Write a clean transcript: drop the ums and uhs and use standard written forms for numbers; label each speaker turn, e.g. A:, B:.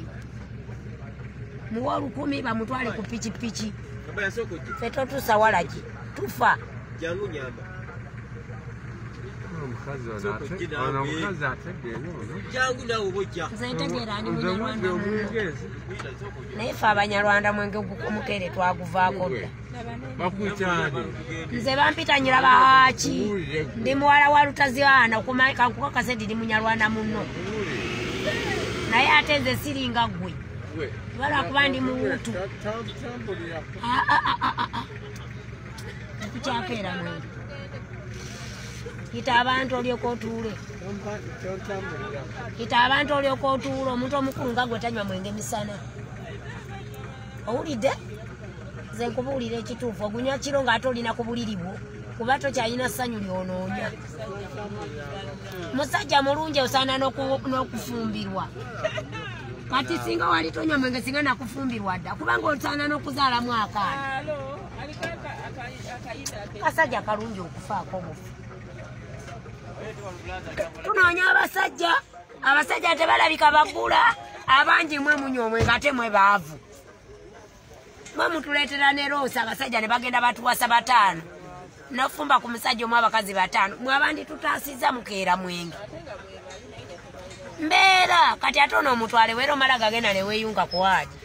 A: mwenge muwa 10 bamutwale ku pichi feto tusawalaki tufa
B: jangu nyamba jangu nawo bojja
A: nzentegeera ni munyarwanda naye fe abanyarwanda mwenge omukere twaguvaako dda nze bampitanyira baaki ndi muwala wa Lutaziana kankukakase ndi munyarwanda munno naye ate nze siringa ggwe lwalwakuba ndi muwutu ekukyakeera mwenge kita abantu olyoka otuule omuntu omukulu nga gwe tanywa mwenge misana owulidde nze nkubuulira ekituufu ogunywa kiro ng'ate olina ku buliri bwo kuba tokyalina ssanyu lyonoonya musajja mulungi osaana n'okufumbirwa kati singa wali tonywa mwenge singa nakufumbirwa dda kubanga osaana n'okuzaalamu akaana kasajja kalungi okufaako obufu tunoonya abasajja tebalabika bagula abangi mwe munywa omwenge ate mwe baavu mwe mutuleetera ne loosa abasajja ne bagenda batuwasa 5 nofumba ku musajja omu abakazi 5 mwe abandi tutaasiza mukeera mwenge mbeera kati ate ono omutwale weera omala gagenda ne weeyunga ku waadi